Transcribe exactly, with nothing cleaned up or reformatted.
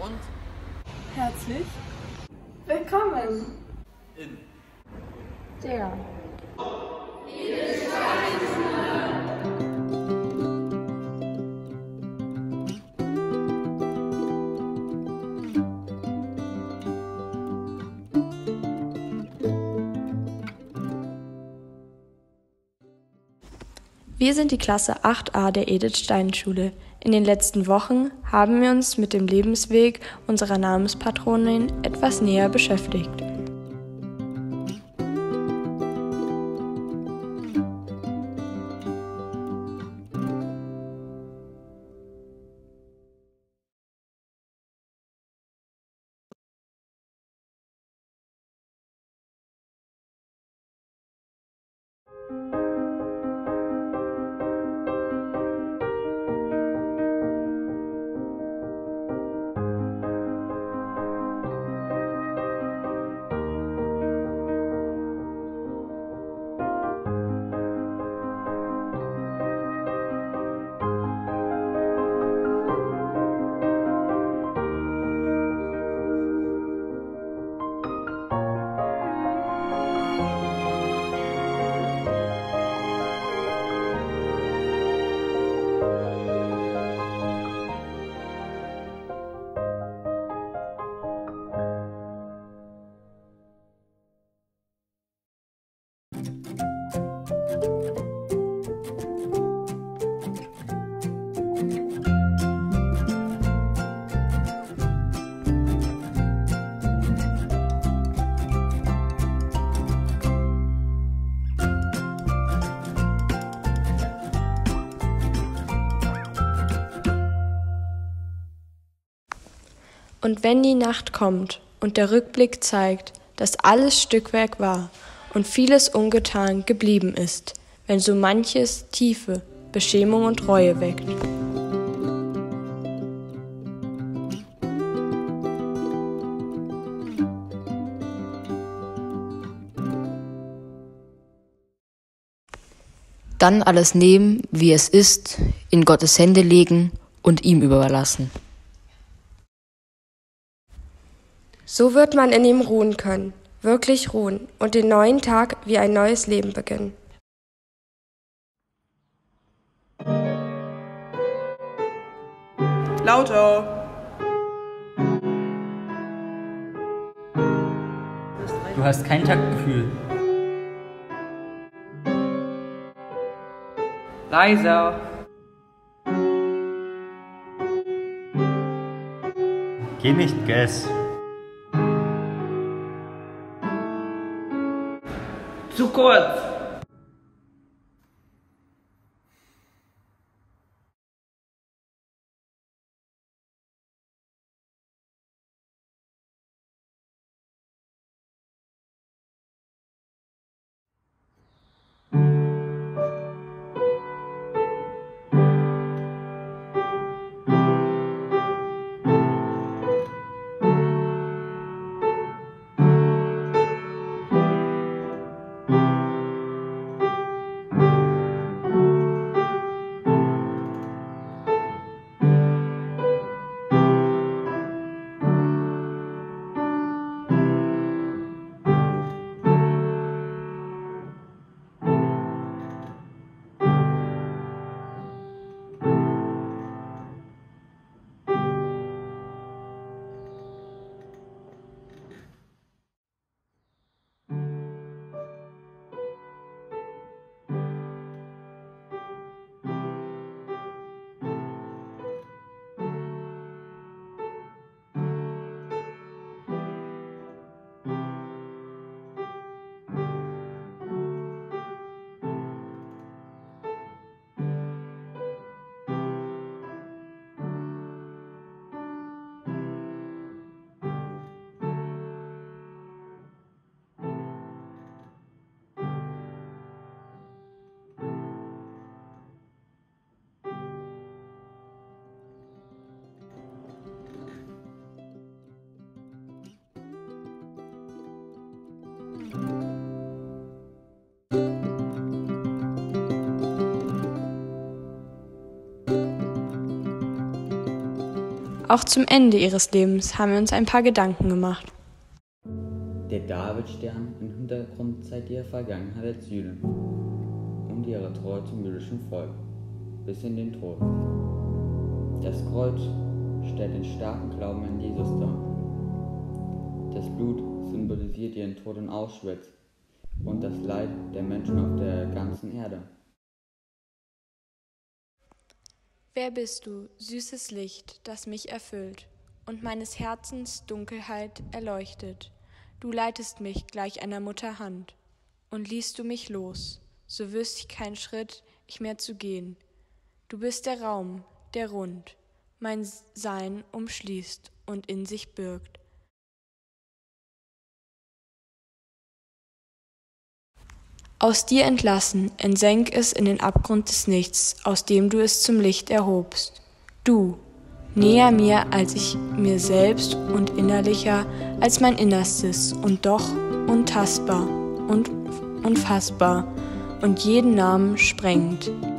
und herzlich willkommen in der Wir sind die Klasse acht a der Edith-Stein-Schule. In den letzten Wochen haben wir uns mit dem Lebensweg unserer Namenspatronin etwas näher beschäftigt. Und wenn die Nacht kommt und der Rückblick zeigt, dass alles Stückwerk war und vieles ungetan geblieben ist, wenn so manches Tiefe, Beschämung und Reue weckt. Dann alles nehmen, wie es ist, in Gottes Hände legen und ihm überlassen. So wird man in ihm ruhen können, wirklich ruhen und den neuen Tag wie ein neues Leben beginnen. Lauter! Du hast kein Taktgefühl. Leiser! Geh nicht, Guess. Zu kurz! Auch zum Ende ihres Lebens haben wir uns ein paar Gedanken gemacht. Der Davidstern im Hintergrund zeigt ihre Vergangenheit als Jüdin und ihre Treue zum jüdischen Volk bis in den Tod. Das Kreuz stellt den starken Glauben an Jesus dar. Das Blut symbolisiert ihren Tod in Auschwitz und das Leid der Menschen auf der ganzen Erde. Wer bist du, süßes Licht, das mich erfüllt und meines Herzens Dunkelheit erleuchtet? Du leitest mich gleich einer Mutter Hand, und ließt du mich los, so wüsst ich keinen Schritt ich mehr zu gehen. Du bist der Raum, der rund mein Sein umschließt und in sich birgt. Aus dir entlassen, entsenk es in den Abgrund des Nichts, aus dem du es zum Licht erhobst. Du, näher mir als ich mir selbst und innerlicher als mein Innerstes und doch untastbar und unfassbar und jeden Namen sprengend.